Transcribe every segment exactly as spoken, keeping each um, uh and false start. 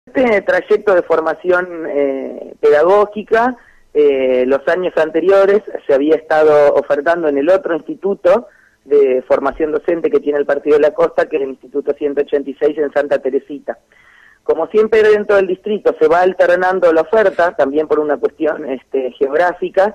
Este trayecto de formación eh, pedagógica, eh, los años anteriores se había estado ofertando en el otro instituto de formación docente que tiene el Partido de la Costa, que es el Instituto ciento ochenta y seis en Santa Teresita. Como siempre dentro del distrito se va alternando la oferta, también por una cuestión este, geográfica,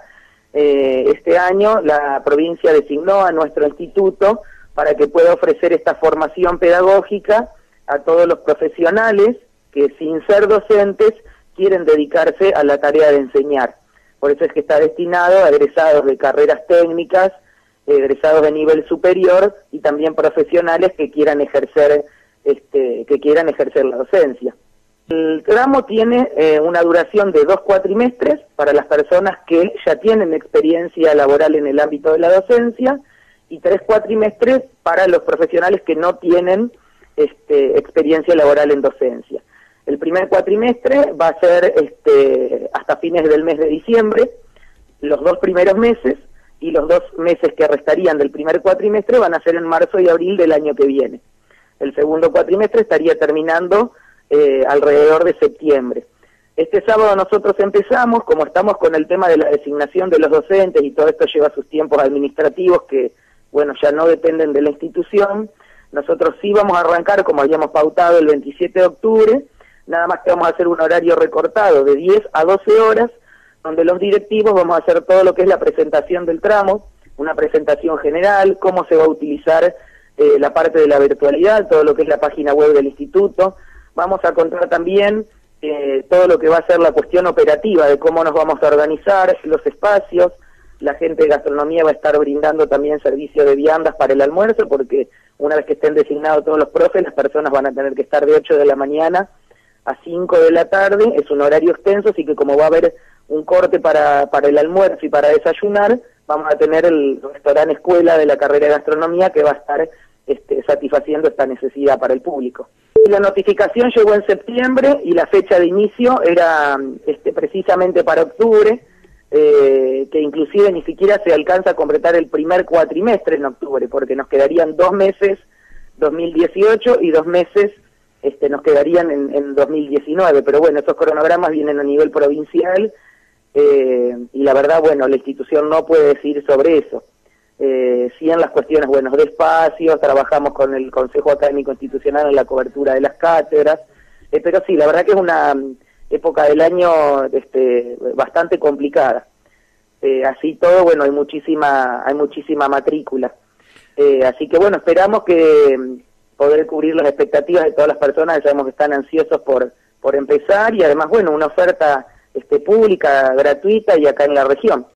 eh, este año la provincia designó a nuestro instituto para que pueda ofrecer esta formación pedagógica a todos los profesionales que sin ser docentes quieren dedicarse a la tarea de enseñar. Por eso es que está destinado a egresados de carreras técnicas, egresados de nivel superior y también profesionales que quieran ejercer este, que quieran ejercer la docencia. El tramo tiene eh, una duración de dos cuatrimestres para las personas que ya tienen experiencia laboral en el ámbito de la docencia y tres cuatrimestres para los profesionales que no tienen este, experiencia laboral en docencia. El primer cuatrimestre va a ser este, hasta fines del mes de diciembre, los dos primeros meses, y los dos meses que restarían del primer cuatrimestre van a ser en marzo y abril del año que viene. El segundo cuatrimestre estaría terminando eh, alrededor de septiembre. Este sábado nosotros empezamos, como estamos con el tema de la designación de los docentes y todo esto lleva sus tiempos administrativos que, bueno, ya no dependen de la institución, nosotros sí vamos a arrancar, como habíamos pautado, el veintisiete de octubre, nada más que vamos a hacer un horario recortado de diez a doce horas, donde los directivos vamos a hacer todo lo que es la presentación del tramo, una presentación general, cómo se va a utilizar eh, la parte de la virtualidad, todo lo que es la página web del instituto. Vamos a contar también eh, todo lo que va a ser la cuestión operativa de cómo nos vamos a organizar, los espacios. La gente de gastronomía va a estar brindando también servicio de viandas para el almuerzo, porque una vez que estén designados todos los profes, las personas van a tener que estar de ocho de la mañana a cinco de la tarde, es un horario extenso, así que como va a haber un corte para, para el almuerzo y para desayunar, vamos a tener el restaurante escuela de la carrera de gastronomía que va a estar este, satisfaciendo esta necesidad para el público. La notificación llegó en septiembre y la fecha de inicio era este, precisamente para octubre, eh, que inclusive ni siquiera se alcanza a completar el primer cuatrimestre en octubre, porque nos quedarían dos meses, dos mil dieciocho, y dos meses Este, nos quedarían en, en dos mil diecinueve, pero bueno, esos cronogramas vienen a nivel provincial eh, y la verdad, bueno, la institución no puede decir sobre eso. Eh, sí en las cuestiones, bueno, de espacios, trabajamos con el Consejo Académico Institucional en la cobertura de las cátedras, eh, pero sí, la verdad que es una época del año este, bastante complicada. Eh, así todo, bueno, hay muchísima, hay muchísima matrícula. Eh, así que bueno, esperamos que poder cubrir las expectativas de todas las personas que sabemos que están ansiosos por, por empezar y además, bueno, una oferta este, pública, gratuita y acá en la región.